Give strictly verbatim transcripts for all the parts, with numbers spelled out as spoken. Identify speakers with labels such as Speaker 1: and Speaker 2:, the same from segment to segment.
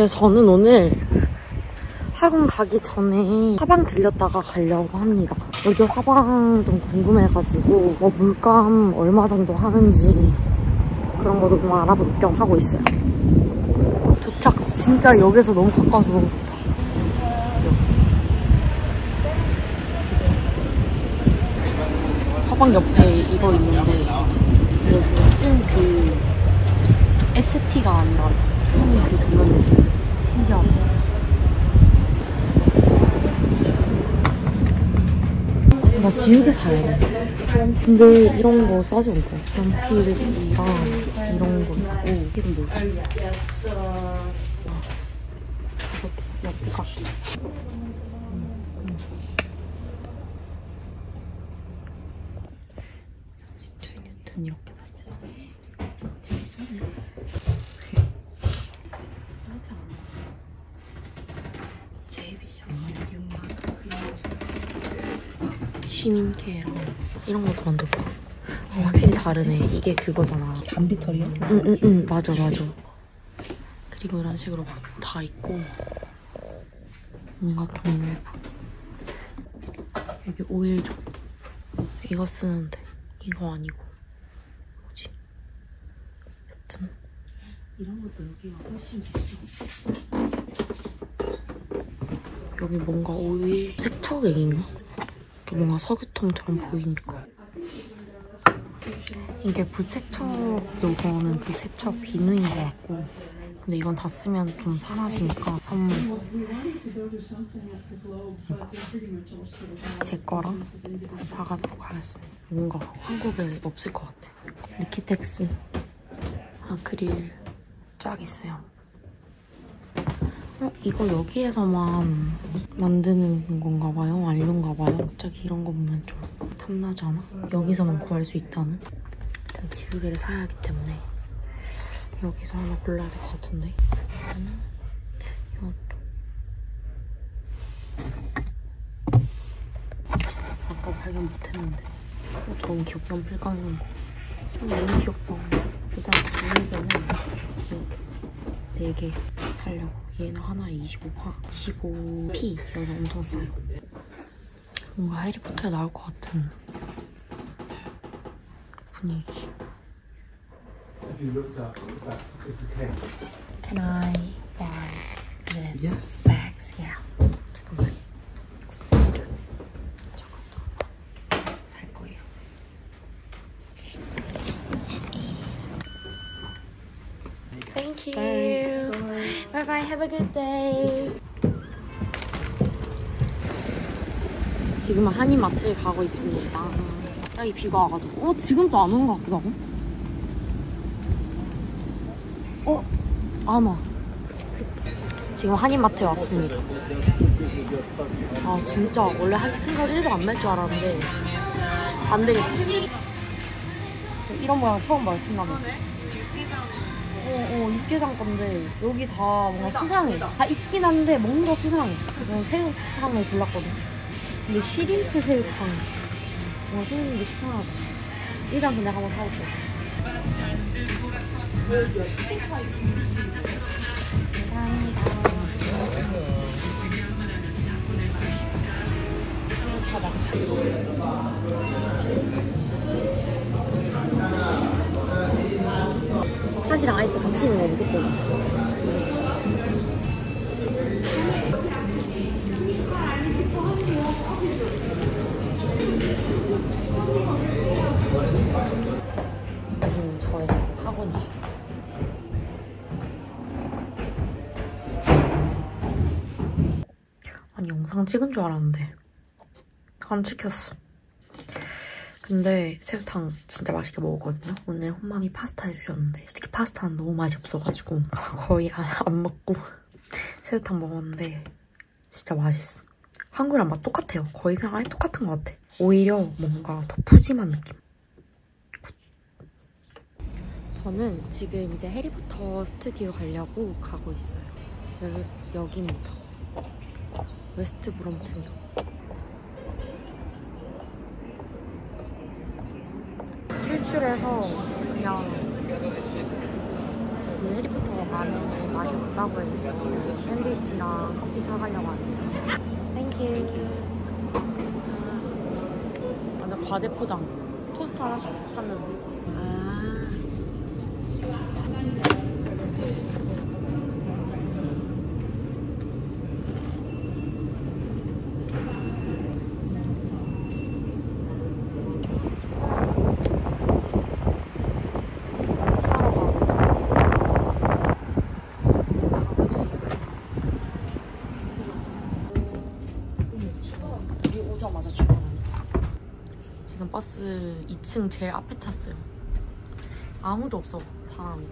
Speaker 1: 그래서 저는 오늘 학원 가기 전에 화방 들렸다가 가려고 합니다. 여기 화방 좀 궁금해가지고 뭐 물감 얼마 정도 하는지 그런 것도 좀 알아볼 겸 하고 있어요. 도착 진짜 역에서 너무 가까워서 너무 좋다. 화방 옆에 이거 있는데 이거 진짜 찐 그 에스티가 아니라 찐 그 조명이 신기하다. 나 지우개 사야 돼. 근데 이런 거 싸지 않다. 연필이랑 이런 거 있고 이건 뭐지? 이것도 예쁘다. 삼십칠 뉴턴 이렇게 나 있어. 재밌었네. 싸지 않아. 제일 비싼 거 육만 원. 시민케랑 이런 것도 만들고. 아, 확실히 다르네. 이게 그거잖아.
Speaker 2: 단비털이요?
Speaker 1: 응응응 응, 맞아 맞아. 그리고 이런 식으로 막 다 있고 뭔가 동물부 여기 오일 좀 이거 쓰는데 이거 아니고 뭐지? 여튼
Speaker 2: 이런 것도 여기가 훨씬 비싸.
Speaker 1: 여기 뭔가 오일 세척액인가? 이렇게 뭔가 석유통처럼 보이니까. 이게 부세척, 요거는 부세척 비누인 것 같고, 근데 이건 다 쓰면 좀 상하시니까 선물. 이거 제 거랑 사가도록 하겠습니다. 뭔가 한국에 없을 것 같아. 리키텍스 아크릴 쫙 있어요. 어? 이거 여기에서만 만드는 건가 봐요? 아닌가 봐요? 갑자기 이런 거 보면 좀 탐나지 않아? 여기서만 구할 수 있다는? 일단 지우개를 사야 하기 때문에 여기서 하나 골라야 될 것 같은데 저는 이것도 아까 발견 못했는데 이것도 너무 귀엽다. 연필 깎는 거 너무 귀엽다. 일단 지우개는 이렇게 네 개 살려고. 얘는 하나에 이십오 화, 이십오 피여서 엄청 싸요. 뭔가 해리포터에 나올 것 같은 분위기. Can I buy the
Speaker 2: Yes.
Speaker 1: bags? Yeah. 잠깐만. 굿스를 저것도 살 거예요. Thank you.
Speaker 2: Thanks.
Speaker 1: Bye bye. Have a good day. 지금은 한인마트에 가고 있습니다. 갑자기 비가 와가지고. 어, 지금 또 안 오는 것 같기도 하고. 어? 안 와. 지금 한인마트에 왔습니다. 아, 진짜 원래 한식 생각 일도 안 날 줄 알았는데 안 되겠어. 이런 모양 처음 봐요, 신라면. 어, 어, 육개장 건데 여기 다 뭔가 수상해. 다 있긴 한데 먹는 거 수상해. 그래서 저는 새우탕을 골랐거든. 근데 시림프 새우탕 뭔가 생긴 게 수상하지. 일단 근데 한번 사볼게. 감사합니다. 팥이랑 아이스 같이 있는 거 무조건. 여기는 저의 학원이에요. 아니, 영상 찍은 줄 알았는데 안 찍혔어. 근데 새우탕 진짜 맛있게 먹었거든요. 오늘 혼맘이 파스타 해주셨는데 솔직히 파스타는 너무 맛이 없어가지고 거의 안 먹고 새우탕 먹었는데 진짜 맛있어. 한국이랑 맛 똑같아요. 거의 그냥 아예 똑같은 것 같아. 오히려 뭔가 더 푸짐한 느낌. 저는 지금 이제 해리포터 스튜디오 가려고 가고 있어요. 여기, 여기입니다. 웨스트 브롬튼역. 출출해서 그냥 그 해리포터 안에는 맛이 없다고 해서 샌드위치랑 커피 사가려고 합니다. 땡큐. 완전 과대포장. 토스트 하나씩 샀는데. 아. 오자마자 출발. 지금 버스 이 층 제일 앞에 탔어요. 아무도 없어, 사람이.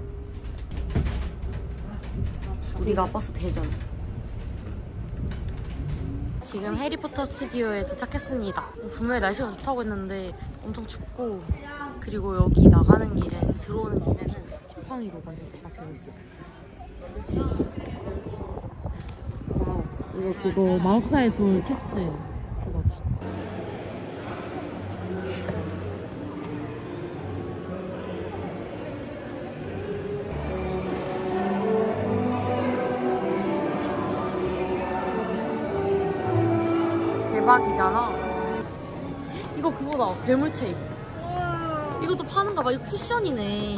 Speaker 1: 우리가 버스 대전. 지금 해리포터 스튜디오에 도착했습니다. 분명히 날씨가 좋다고 했는데 엄청 춥고, 그리고 여기 나가는 길에, 들어오는 길에는 지팡이로 완전 다 되어있어요. 와우, 이거 그거 마법사의 돌 체스 그거다. 대박이잖아. 이거 그거다, 괴물체입. 이것도 파는가 봐. 이거 쿠션이네.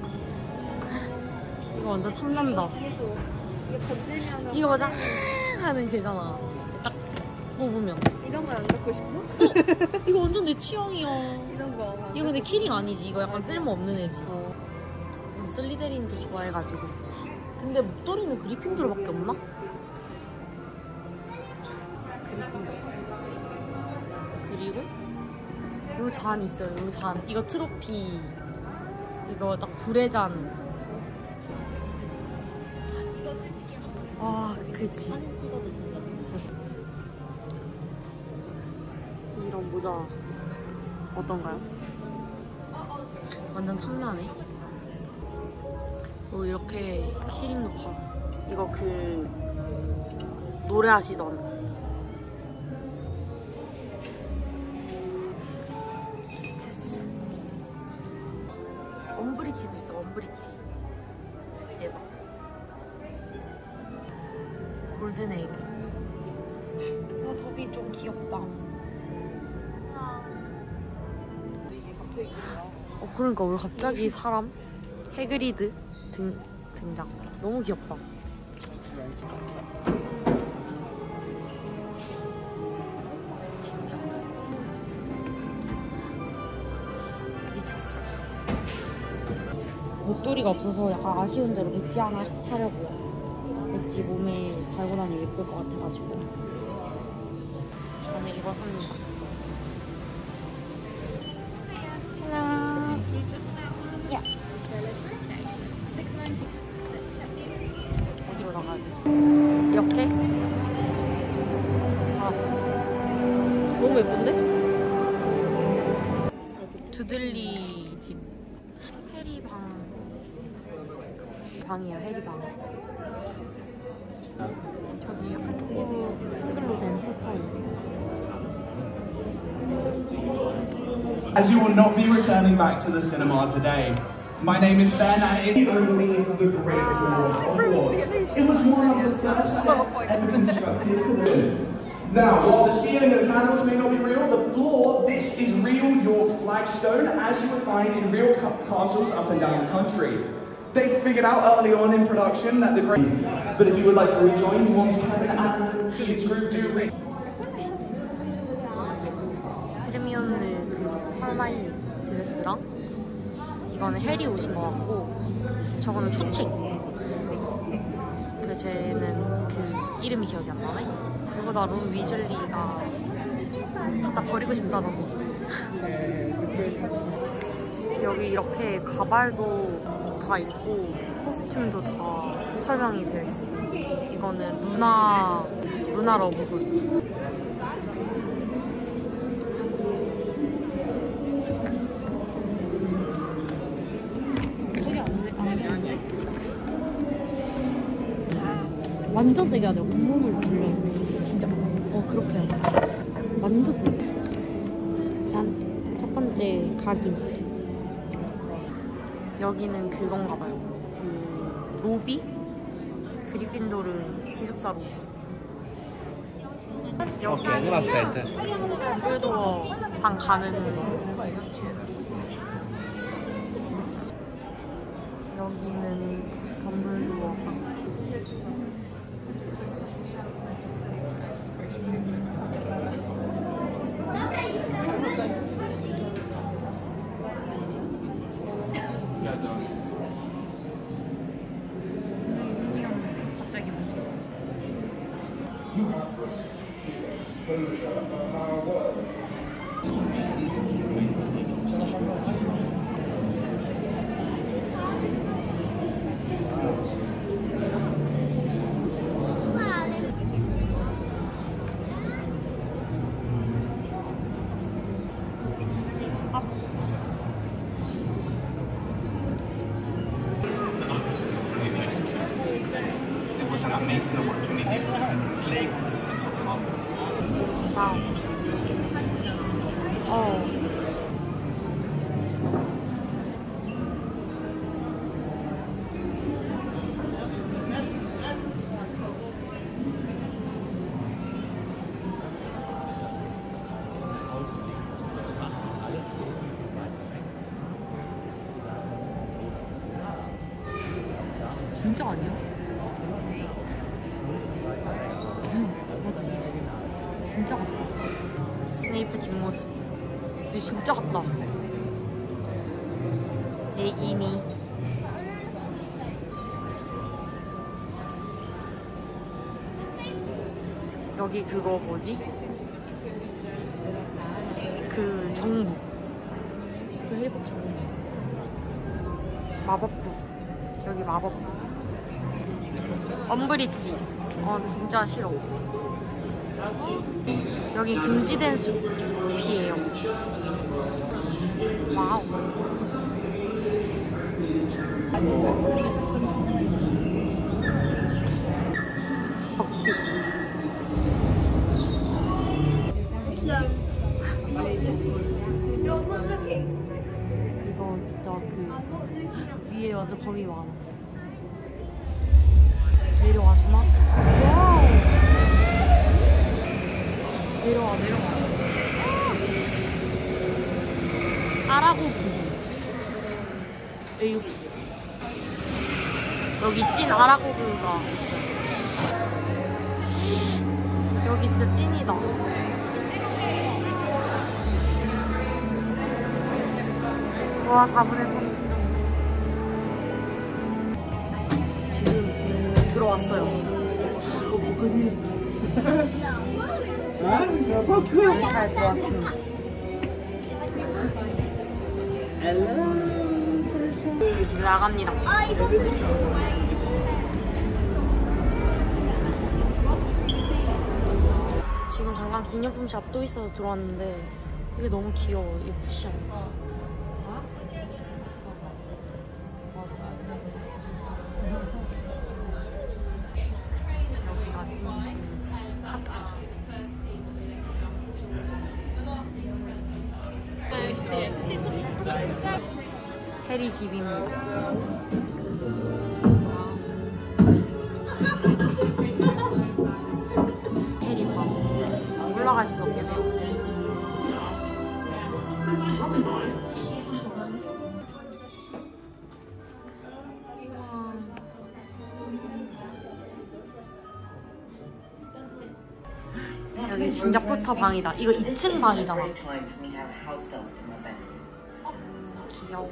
Speaker 1: 이거 완전 탐난다.
Speaker 2: 이게 건들면
Speaker 1: 이거 맞아 하는 걔잖아. 딱 뽑으면.
Speaker 2: 이런 건 안 갖고 싶어?
Speaker 1: 이거 완전 내 취향이야.
Speaker 2: 이런 거.
Speaker 1: 이거 근데 키링 아니지. 이거 약간 쓸모없는 애지.
Speaker 2: 어.
Speaker 1: 전 슬리데린도 좋아해가지고. 근데 목도리는 그리핀도르밖에 없나? 그리핀도르. 그리고 요 잔 있어요. 요 잔. 이거 트로피. 이거 딱 불의 잔.
Speaker 2: 이거 솔직히
Speaker 1: 아, 그치. 이런 모자 어떤가요? 완전 탐나네. 어, 이렇게 키링도 팔아. 이거 그 노래하시던 체스. 엄브리지도 있어. 엄브리지. 대박. 골든 에이드. 이거 톱이 좀 귀엽다.
Speaker 2: 이게 갑자기 뭐야?
Speaker 1: 어, 그러니까 왜 갑자기 사람? 해그리드 등, 등장. 너무 귀엽다. 진짜. 미쳤어. 목도리가 없어서 약간 아쉬운 대로 배지 하나 사려고요. 배지 몸에 달고 다니면 예쁠 것 같아가지고 저는 이거 삽니다. Hello. Yeah. 어디로 나가야 되지? 이렇게? 알았어. 너무 예쁜데? 두들리 집. 해리 방. 방이에요, 해리 방. 저기 약간 토 흙으로 된 포스터가 있어요.
Speaker 3: As you will not be returning back to the cinema today. My name is Ben and it's only the Great Hall of Hogwarts. It was one of the first sets ever constructed for the film. Now, while the ceiling and the candles may not be real, the floor, this is real York flagstone, as you would find in real ca castles up and down the country. They figured out early on in production that the great... But if you would like to rejoin once Kevin and his group do re...
Speaker 1: 헤르미온느 그 헐마이니 드레스랑 이거는 해리 옷인 것 같고 저거는 초책. 근데 쟤는 그 이름이 기억이 안 나네. 그거보다 론 위즐리가 갖다 버리고 싶다던데. 여기 이렇게 가발도 다 있고 코스튬도 다 설명이 되어 있어요. 이거는 루나 루나 러브군. 완전 세게 해야 돼요. 온몸을 돌려서 진짜. 어, 그렇게 해야 돼. 완전 세게. 짠. 첫 번째 각인. 여기는 그건가 봐요. 그 로비? 그리핀도르 기숙사 로비.
Speaker 4: Ok, andiamo a sette.
Speaker 1: 덤블도어 방 가는 거. 여기는 덤블도어 방. 갑자기 멈췄어.
Speaker 3: It was an amazing opportunity to play with the streets of London.
Speaker 1: 와우. 어. 진짜 아니야? 응, 맞지? 진짜 같다. 스네이프 뒷모습. 근데 진짜 같다. 내기니. 여기 그거 뭐지? 그 정부. 그 해리포터. 마법부. 여기 마법부. 엄브리지. 어 진짜 싫어. 여기 금지된 숲이에요. 와우. 벚빛. 이거 진짜 그 위에 완전 거미 많아. 내려와주나? 와우! 내려와, 내려와. 아라고부. 에휴. 여기 찐 아라고부가 있어. 여기 진짜 찐이다. 구와 사분의 삼 승정제. 지금 들어왔어요. 네, 잘 들어왔습니다. 이제 나갑니다. 지금 잠깐 기념품 샵 또 있어서 들어왔는데 이게 너무 귀여워. 이게 쿠션. 여기가 찐 하트. 해리 집입니다. 해리 방. 올라갈 수 없게 돼요. 여기 진짜 포터 방이다. 이거 이 층 방이잖아. 귀여워.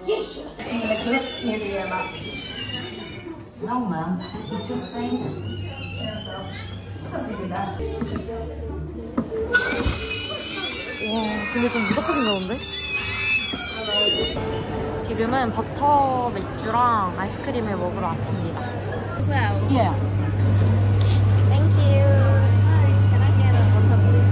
Speaker 5: No, ma'am. He's just saying. Yeah, so I can do that.
Speaker 1: 와, 근데 좀 무섭게 생겼는데? 지금은 버터 맥주랑 아이스크림을 먹으러 왔습니다.
Speaker 2: As well.
Speaker 1: Yeah.
Speaker 2: Thank you. Hi, can I get a butter please?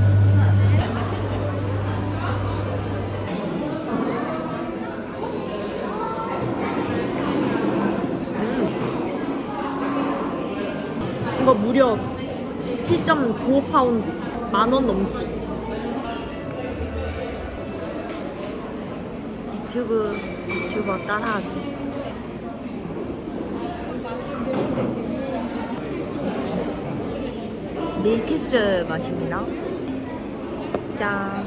Speaker 1: 이거 무려 칠 점 오 파운드. 만 원 넘지.
Speaker 2: 유튜브 유튜버 따라하기.
Speaker 1: 밀키스 맛입니다. 짠.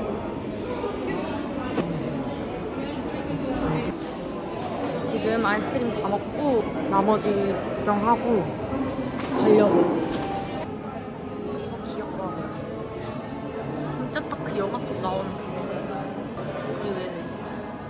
Speaker 1: 지금 아이스크림 다 먹고 나머지 구경하고 가려고. 이거 귀엽다. 진짜 딱 그 영화 속 나오는 그거. 그리고 얘도 있어.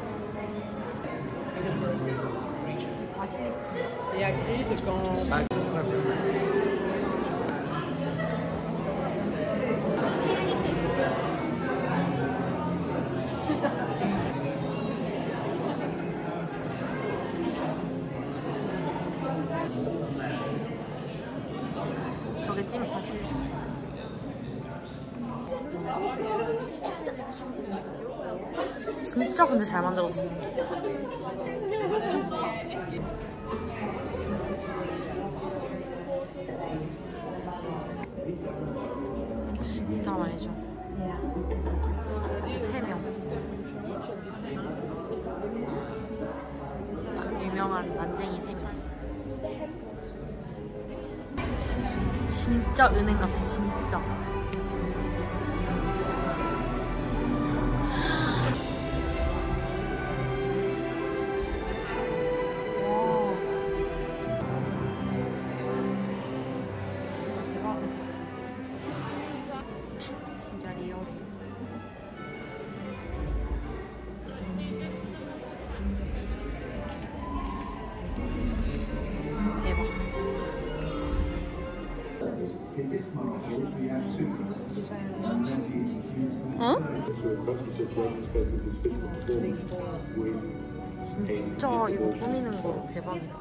Speaker 1: 저게 찐 바실리스크. 진짜 근데 잘 만들었어. 이 사람 아니죠? 세 명. 딱 유명한 난쟁이 세 명. 진짜 은행 같아, 진짜. 와. 진짜 대박이다. 진짜 리얼. 대박. 어? 진짜 이거 꾸미는 거 대박이다.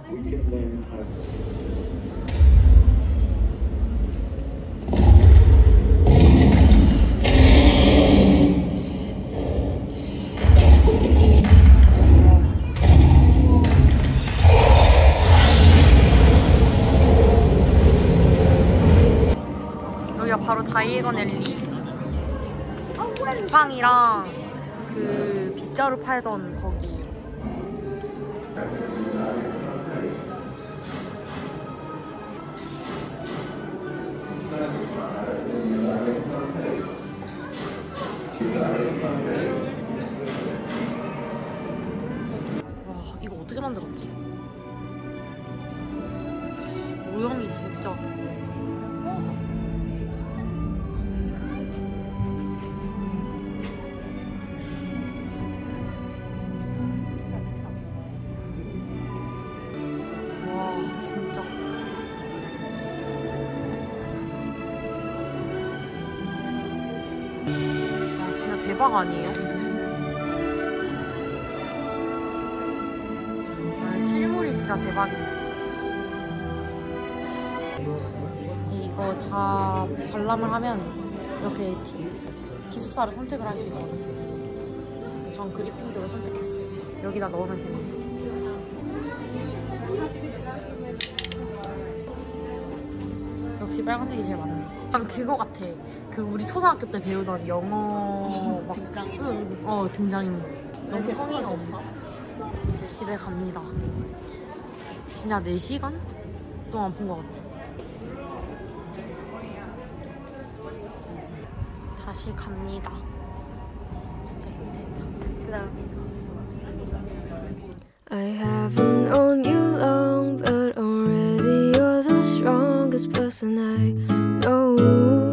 Speaker 1: 여기가 바로 다이애건 앨리. 지팡이랑 그 빗자루 팔던 거기. 와, 이거 어떻게 만들었지? 모형이 진짜. 진짜. 아, 진짜 대박 아니에요? 아, 실물이 진짜 대박인데. 이거 다 관람을 하면 이렇게 기, 기숙사를 선택을 할 수 있거든요. 전 그리핀도를 선택했어요. 여기다 넣으면 됩니다. 역시 빨간색이 제일 많네. 약간 그거 같아. 그 우리 초등학교 때 배우던 영어 막 등장. 어 등장인물. 너무 성의가 없나? 이제 집에 갑니다. 진짜 네 시간 동안 본 것 같아. 다시 갑니다. 진짜 힘들다.
Speaker 4: I haven't known you long, but already you're the strongest person I know.